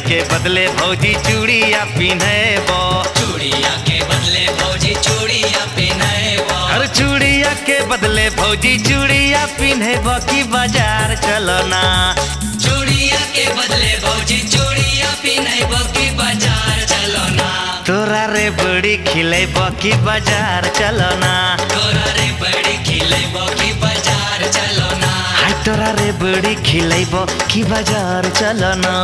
के बदले भौजी चूड़िया पिन्हबो। चूड़िया के बदले भौजी चूड़िया पिन्हबो। अरे चूड़िया के बदले भौजी चूड़िया पिन्हबो कि बाजार चलो ना। चूड़िया के बदले भौजी चूड़िया पिन्हबो कि बाजार चलो ना। तोरा रे बड़ी खिलेबो कि बाजार चलो ना। तोरा रे बड़ी खिलेबो कि बाजार चलो ना। हाय तोरा रे बड़ी खिलेबो कि बाजार चलो ना।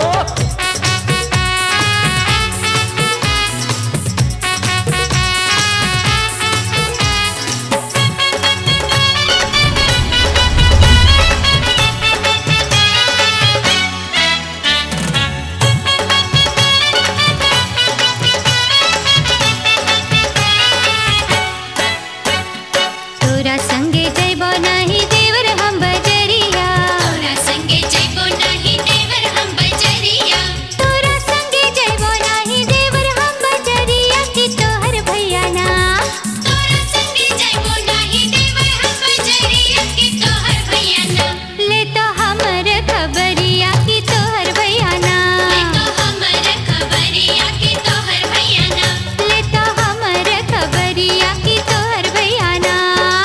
तोरा संगे जइबो नाही देवर हम बजरिया। तोरा संगे जइबो नाही देवर हम बजरिया। तोरा संगे जइबो नाही देवर हम बजरिया कि तोहर भैया ना। तोरा संगे जइबो नाही देवर हम बजरिया कि तोहर भैया ना। ले तो हमर खबरिया कि तोहर भैया ना। ले तो हमर खबरिया कि तोहर भैया ना। ले तो हमर खबरिया कि तोहर भैया ना।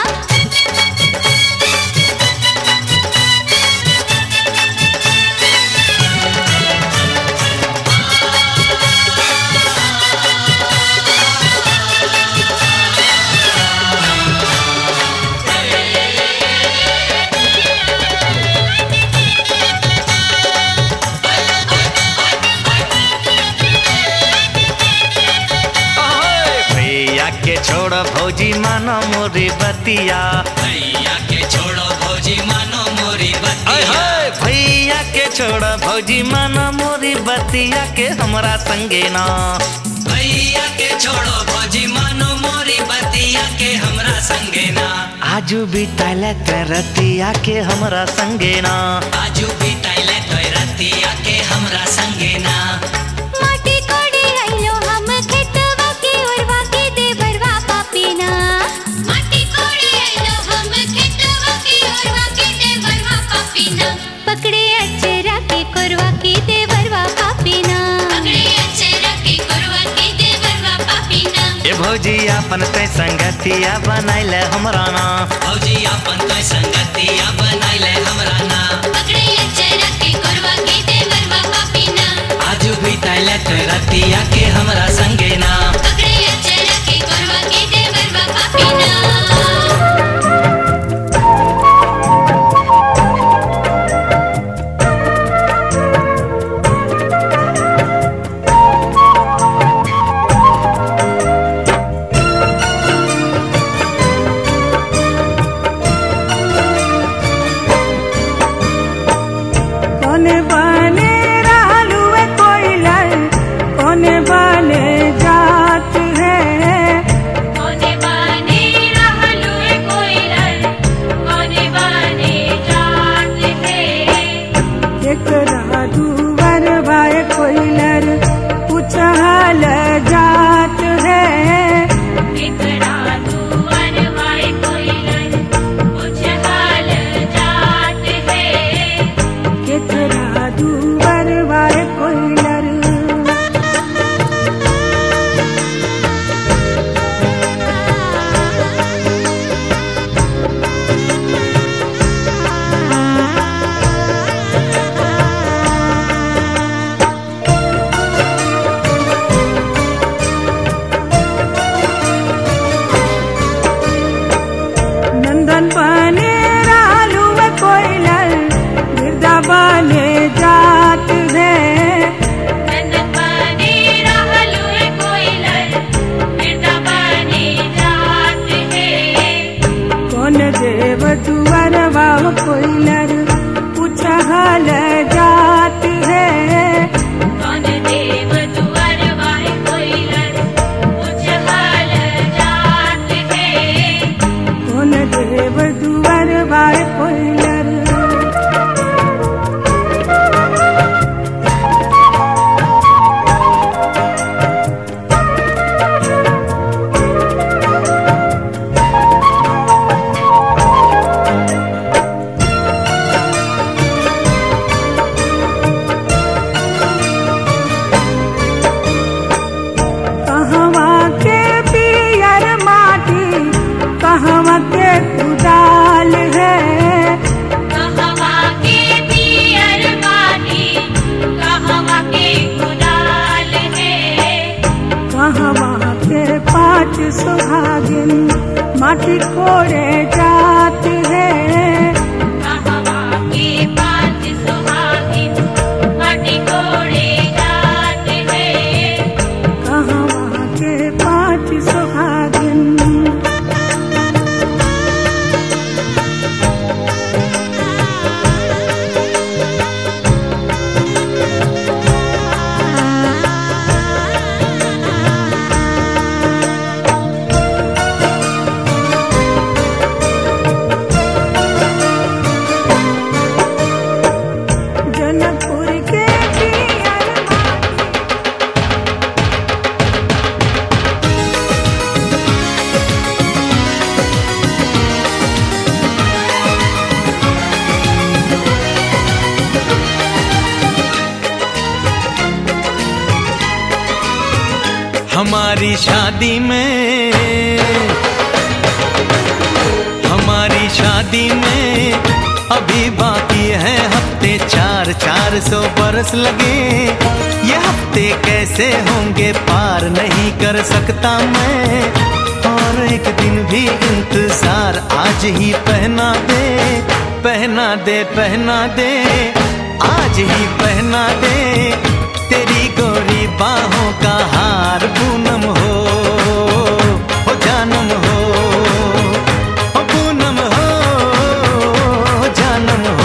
भैया के छोड़ो भौजी मानो मोरी बतिया। भैया के छोड़ो भौजी मानो मोरी बतिया। भैया के छोड़ो भौजी मानो मोरी बतिया के हमरा संगे ना। भैया के छोड़ो भौजी मानो मोरी बतिया के हमरा संगे ना। आजू बिताले रतिया के हमरा संगे ना। आजू बिताइले तो रतिया के हमरा संगे ना। माटी कोड़ी आइलो हम खेतवा के ओरवा के देवरवा पापीना। माटी कोड़ी आइलो हम खेतवा के ओरवा के देवरवा पापीना। पकड़े अचरा के कोरवा के देवरवा पापीना। पकड़े अचरा के कोरवा के देवरवा पापीना। ए भौजी अपन तै संगतिया बनाइले हमरा ना। भौजी अपन तो संगतिया बनाइले हमरा ना। पकड़े अचरा के कोरवा के देवरवा पापीना। आजू बिताइले तो रतिया के हमरा संगे ना। पकड़े अचरा के कोरवा के देवरवा पापीना। कोने बने रहलुए कोइलन, कोने बने जा सुहागिन माटी कोड़े जाती है। कहवा के पाँच सुहागिन माटी कोड़े जाते हैं। कहवा के पाँच सुहागिन। जनकपुर के पियर हमारी शादी में अभी बाकी है हफ्ते 400 बरस लगे। ये हफ्ते कैसे होंगे पार नहीं कर सकता मैं। और एक दिन भी इंतजार आज ही पहना दे, पहना दे, पहना दे, आज ही पहना दे। तेरी गोरी बाहों का हार पूनम हो जानम हो, पूनम हो जानम हो।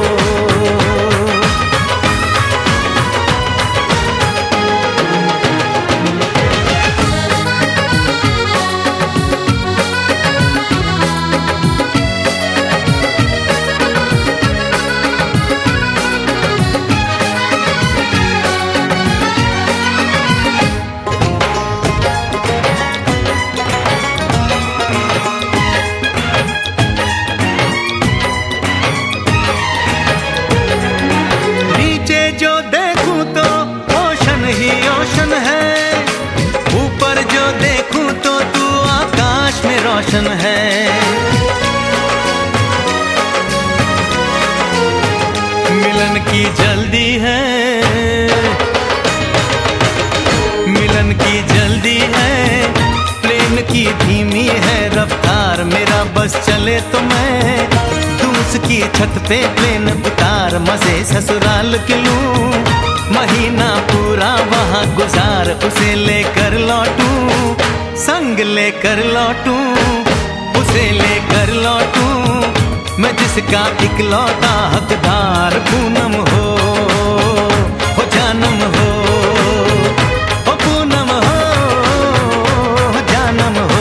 जो देखूं तो ओशन ही ओशन है, ऊपर जो देखूं तो तू आकाश में रोशन है। मिलन की जल्दी है, मिलन की जल्दी है, प्लेन की धीमी है रफ्तार। मेरा बस चले तो मैं की छत पे प्लेन उतार, मजे ससुराल के लूं, महीना पूरा वहाँ गुजार। उसे लेकर लौटूं, संग लेकर लौटूं, उसे लेकर लौटूं, मैं जिसका इकलौता हकदार। पूनम हो जानम हो, पूनम हो जानम हो।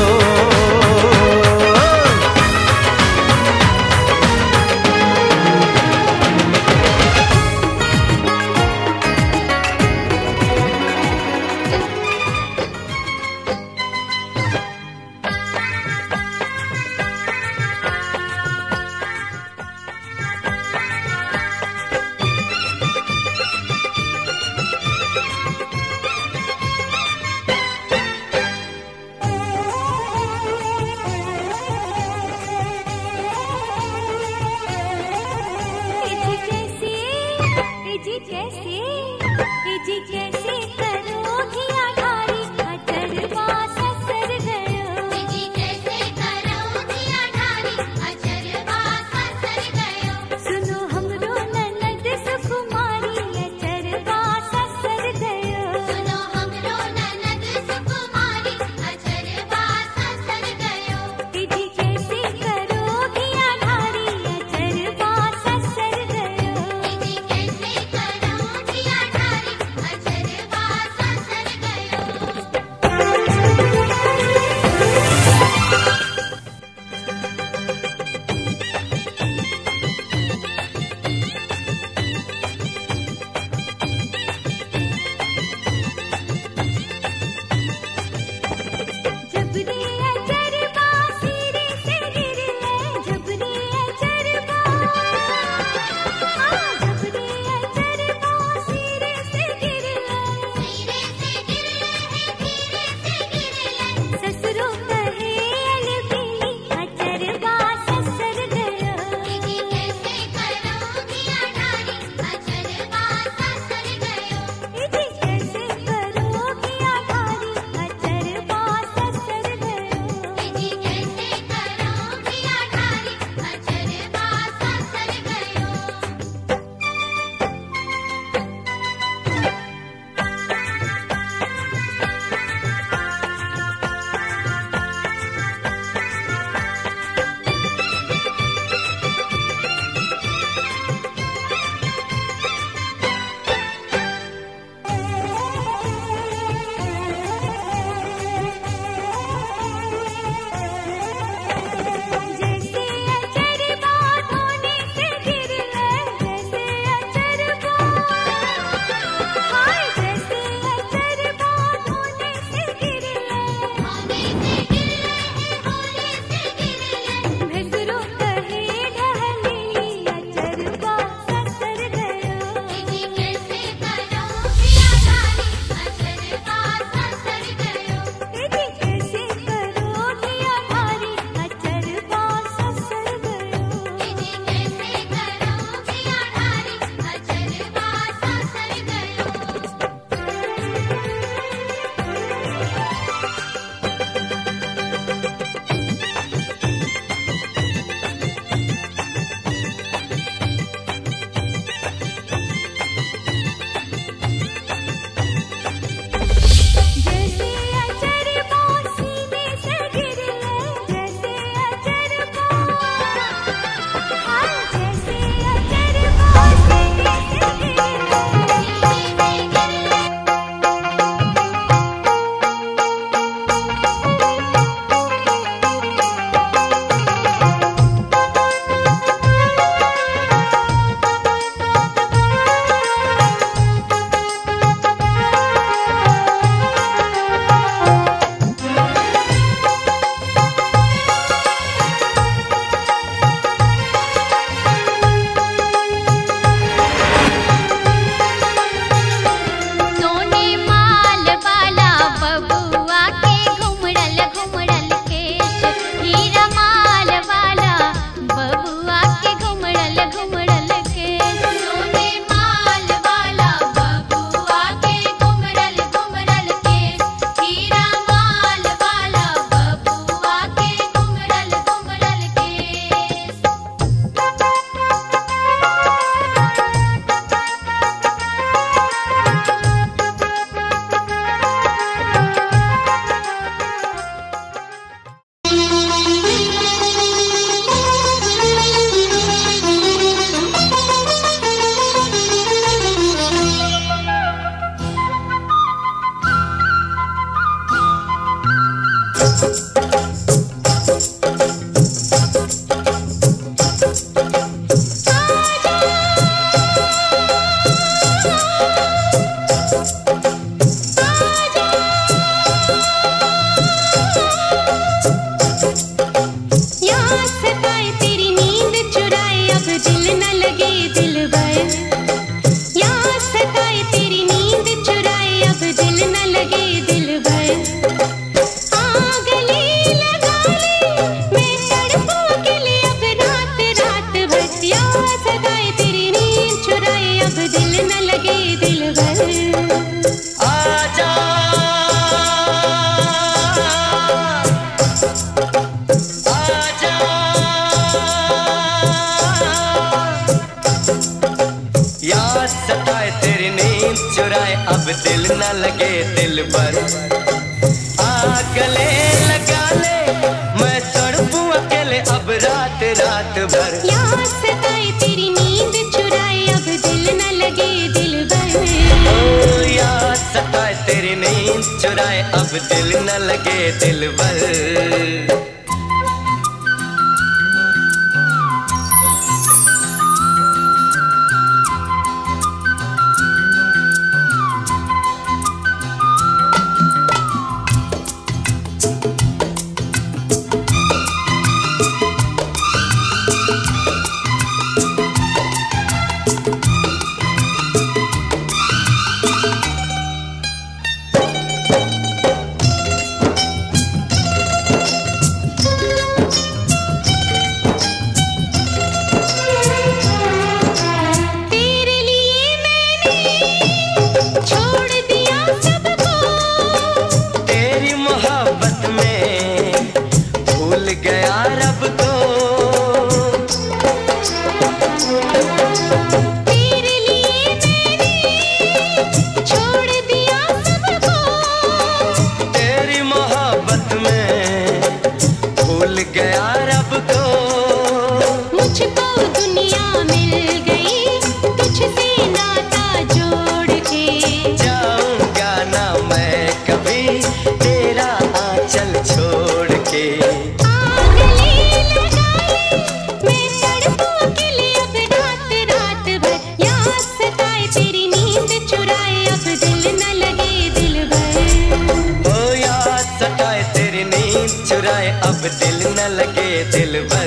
सताए तेरी नींद चुराए अब दिल न लगे दिल भर। आ गले लगा ले मैं तड़पूं अकेले अब रात रात भर। याद सताए तेरी नींद चुराए अब दिल न लगे दिल भर। ओ याद सताए तेरी नींद चुराए अब दिल न लगे दिल भर। अब दिल न लगे दिल भर।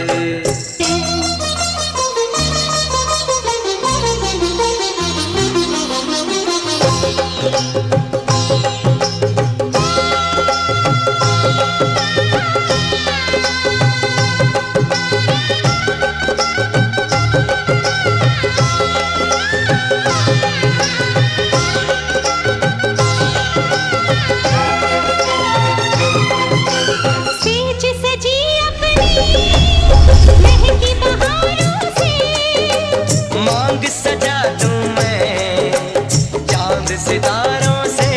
सितारों से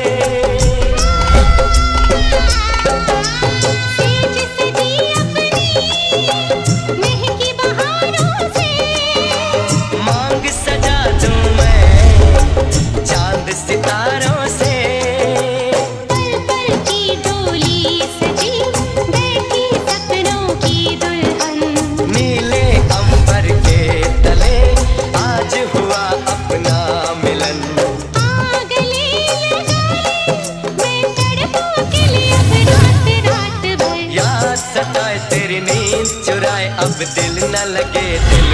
सेज सजी अपनी महकी बहारों से मांग सजा दूं मैं चांद सितारों से। पल पल की डोली सजी बैठी सपनों की दुल्हन। नीले अंबर के तले आज हुआ अपना मिलन। सताए तेरी नींद चुराए अब दिल न लगे दिल